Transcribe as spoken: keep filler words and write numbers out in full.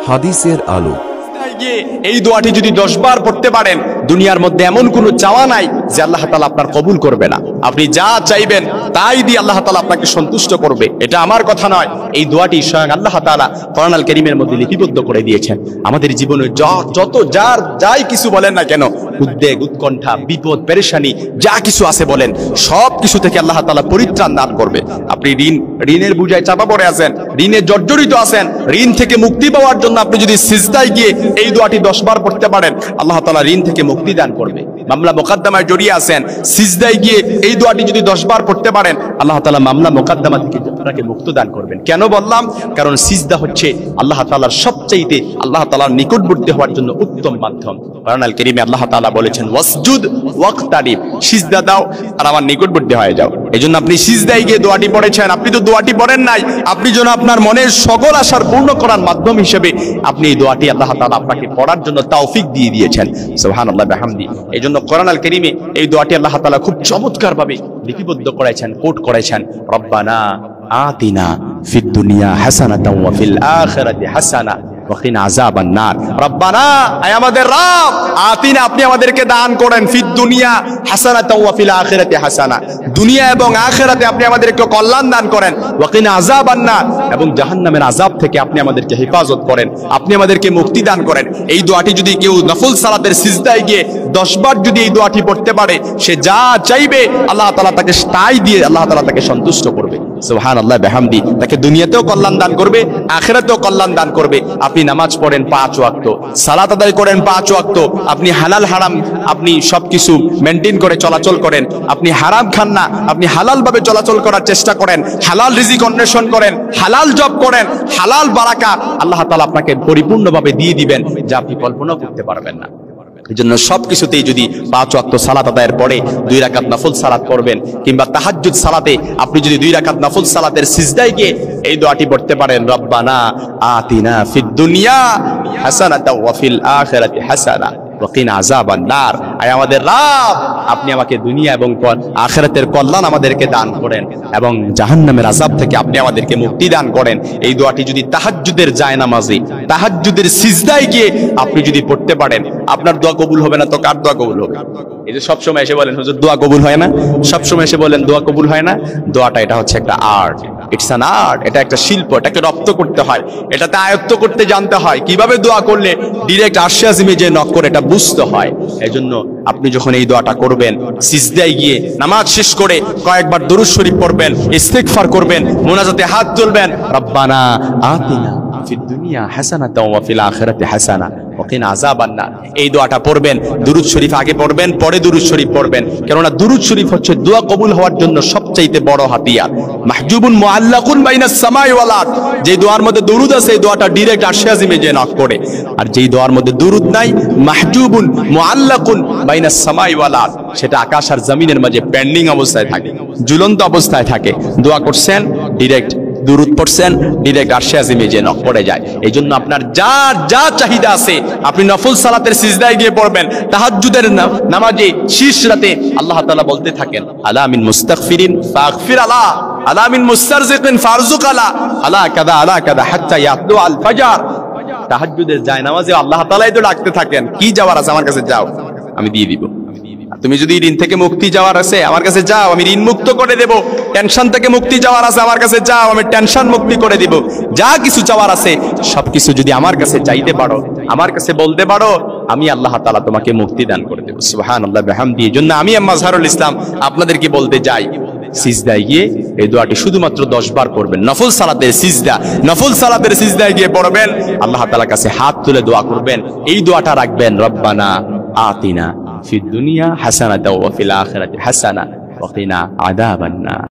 হাদিসের আলো। এই দোয়াটি যদি দশ বার পড়তে পারেন, দুনিয়ার মধ্যে এমন কোনো চাওয়া নাই যে আল্লাহ তাআলা আপনার কবুল করবে না। আপনি যা চাইবেন তাই দিয়ে আল্লাহ তাআলা আপনাকে সন্তুষ্ট করবে। এটা আমার কথা নয়, এই দোয়াটি স্বয়ং আল্লাহ তাআলা কোরআন আল কারীমের মধ্যে লিপিবদ্ধ করে দিয়েছেন। আমাদের জীবনে যত যার যাই কিছু বলেন না কেন, উদ্বেগ, উৎকণ্ঠা, বিপদ, পেরেশানি যা কিছু আছে বলেন, সব কিছু থেকে আল্লাহ তাআলা পরিত্রাণ দান করবে। আপনি ঋণ ঋণের বুঝায় চাপা পড়ে আছেন, ঋণে জর্জরিত আছেন, ঋণ থেকে মুক্তি পাওয়ার জন্য আপনি যদি সিজদায় গিয়ে এই দোয়াটি দশ বার পড়তে পারেন, আল্লাহ তাআলা ঋণ থেকে মুক্তি দান করবে। মামলা মোকদ্দমায় জড়িয়ে আছেন, সিজদায় গিয়ে এই দোয়াটি যদি দশ বার পড়তে পারেন, আল্লাহ তাআলা মামলা মোকদ্দমা থেকে আপনাকে মুক্তি দান করবেন। কেন বললাম? কারণ সিজদা হচ্ছে আল্লাহ তাআলার সবচাইতে আল্লাহ তাআলার নিকটবর্তী হওয়ার জন্য উত্তম মাধ্যম। কোরআন আল কারীমে আল্লাহ তাআলা বলেছেন, ওয়াসজুদ ওয়াক্তারিব, সিজদা দাও আর আমার নিকটবর্তী হয়ে যাও। এজন্য আপনি সিজদায় গিয়ে দোয়াটি পড়েছেন, আপনি তো দোয়াটি পড়েন নাই, আপনি যেন আপনার মনের সকল আশার পূর্ণ করার মাধ্যম হিসেবে আপনি এই দোয়াটি আল্লাহ তাআলা আপনাকে পড়ার জন্য তৌফিক দিয়ে দিয়েছেন। সুবহানাল্লাহ বিহামদি। এজন্য কোরআন আল কারীমে এই দোয়াটি আল্লাহ তাআলা খুব চমৎকার ভাবে লিপিবদ্ধ করেছেন, কোট করেছেন। রব্বানা আতিনা ফিদ দুনিয়া হাসানাতাও ওয়া ফিল আখিরাতি হাসানা ওয়া কিনা আযাবান নার। রব্বানা, আয় আমাদের রব, আতিনা, আপনি আমাদেরকে দান করেন, ফিদ দুনিয়া হাসানাতাও ওয়া ফিল আখিরাতি হাসানা, দুনিয়া এবং আখিরাতে আপনি আমাদেরকে কল্যাণ দান করেন, ওয়া কিনা আযাবান নার, এবং জাহান্নামের আযাব থেকে আপনি আমাদেরকে হেফাজত করেন, আপনি আমাদেরকে মুক্তি দান করেন। এই দোয়াটি যদি কেউ নফল সালাতের সিজদায় গিয়ে দশ বার যদি এই দোয়াটি পড়তে পারে, সে যা চাইবে আল্লাহ তাআলা তাকে তাই দিয়ে আল্লাহ তাআলা তাকে সন্তুষ্ট করবে। সুবহানাল্লাহ বিহামদি। তাকে দুনিয়াতেও কল্যাণ দান করবে, আখিরাতেও কল্যাণ দান করবে। আপনি নামাজ পড়েন পাঁচ ওয়াক্ত, সালাত আদায় করেন পাঁচ ওয়াক্ত, আপনি হালাল হারাম আপনি সবকিছু মেনটেন করে চলাচল করেন, আপনি হারাম খান না, আপনি হালাল ভাবে চলাচল করার চেষ্টা করেন, হালাল রিজিক অন্বেষণ করেন, হালাল জব করেন, হালাল বারাকা আল্লাহ তাআলা আপনাকে পরিপূর্ণভাবে দিয়ে দিবেন, যা আপনি কল্পনা করতে পারবেন না। এই জন্য সবকিছুতেই যদি পাঁচ ওয়াক্ত সালাত আদায়ের পরে দুই রাকাত নফল সালাত করবেন, কিংবা তাহাজ্জুদ সালাতে আপনি যদি দুই রাকাত নফল সালাতের সিজদায় গিয়ে এই দোয়াটি পড়তে পারেন, রব্বানা আতিনা ফিদ দুনিয়া হাসানাতাও ওয়া ফিল আখিরাতি হাসানা ওয়া কিনা আযাবান নার। আয় আমাদের রব, আপনি আমাকে দুনিয়া এবং আখিরাতের কল্যাণ আমাদেরকে দান করেন, এবং জাহান্নামের আযাব থেকে আপনি আমাদেরকে মুক্তি দান করেন। এই দোয়াটি যদি তাহাজ্জুদের জায়নামাজে, তাহাজ্জুদের সিজদায় গিয়ে আপনি যদি পড়তে পারেন, আপনার দোয়া কবুল হবে না তো কার দোয়া কবুল হবে? এই যে সবসময় এসে বলেন হুজুর দোয়া কবুল হয় না, সবসময় এসে বলেন দোয়া কবুল হয় না। দোয়াটা এটা হচ্ছে একটা আর্ট, ইটস অ্যান আর্ট, এটা একটা শিল্প, এটাকে রপ্ত করতে হয়, এটাতে আয়ত্ত করতে জানতে হয়, কিভাবে দোয়া করলে ডিরেক্ট আরশে আজিমে যে নক করে এটা বুঝতে হয়। এজন্য আপনি যখন এই দোয়াটা করবেন, সিজদায় গিয়ে নামাজ শেষ করে কয়েকবার দুরূদ শরীফ পড়বেন, ইস্তিগফার করবেন, মুনাজাতে হাত তুলবেন, রব্বানা আতিনা ফিদ দুনিয়া হাসানাতাও ওয়া ফিল আখিরাতি হাসানা ওয়া কিনা আযাবান নার। এই দোয়াটা পড়বেন, দুরূদ শরীফ আগে পড়বেন, পরে দুরূদ শরীফ পড়বেন, কেননা দুরূদ শরীফ হচ্ছে দোয়া কবুল হওয়ার জন্য সবচাইতে বড় হাতিয়ার। মাহজুবুন মুআল্লাকুন বাইনাস সামাই ওয়াল আরদ, যে দোয়ার মধ্যে দুরূদ আছে এই দোয়াটা ডাইরেক্ট আরশে আজিমে যে নক করে, আর যেই দোয়ার মধ্যে দুরূদ নাই, মাহজুবুন মুআল্লাকুন বাইনাস সামাই ওয়াল আরদ, সেটা আকাশ আর জমিনের মাঝে পেন্ডিং অবস্থায় থাকে, ঝুলন্ত অবস্থায় থাকে। দোয়া করছেন, ডাইরেক্ট দুরূদ পড়ছেন, ডাইরেক্ট আরশে আজিমে যে নক পড়ে যায়। এই জন্য আপনার যা যা চাহিদা আছে আপনি নফল সালাতের সিজদায় গিয়ে পড়বেন, তাহাজ্জুদের নামাজে শেষ রাতে আল্লাহ তাআলা বলতে থাকেন, আলা মিন মুস্তাগফিরিন ফাগফির আলা, আলা মিন মুস্তারজিকিন ফারজুক আলা, আলা কাদা আলা কাদা হাত্তা ইয়াতলু আল ফাজর। তাহাজ্জুদের যায় নামাজে আল্লাহ তাআলাই তো ডাকতে থাকেন, কি যাওয়ার আছে আমার কাছে যাও, আমি দিয়ে দিব। তুমি যদি ঋণ থেকে মুক্তি যাওয়ার আছে আমার কাছে যাও, আমি ঋণ মুক্ত করে দেব। টেনশন থেকে মুক্তি যাওয়ার আছে আমার কাছে যাও, আমি টেনশন মুক্তি করে দিব। যা কিছু চাওয়ার আছে সবকিছু যদি আমার কাছে চাইতে পারো, আমার কাছে বলতে পারো, আমি আল্লাহ তাআলা তোমাকে মুক্তি দান করে দেব। সুবহানাল্লাহ বিহামদি। এজন্য আমি মাজহারুল ইসলাম আপনাদেরকে বলতে যাই, সিজদায় গিয়ে এই দোয়াটি শুধুমাত্র দশ বার পড়বেন। নফল সালাতের সিজদা, নফল সালাতের সিজদায় গিয়ে পড়বেন, আল্লাহ তাআলার কাছে হাত তুলে দোয়া করবেন, এই দোয়াটা রাখবেন, রব্বানা আতিনা ফিদ দুনিয়া হাসানাতাও ওয়া ফিল আখিরাতি হাসানা ওয়া কিনা আযাবান নার।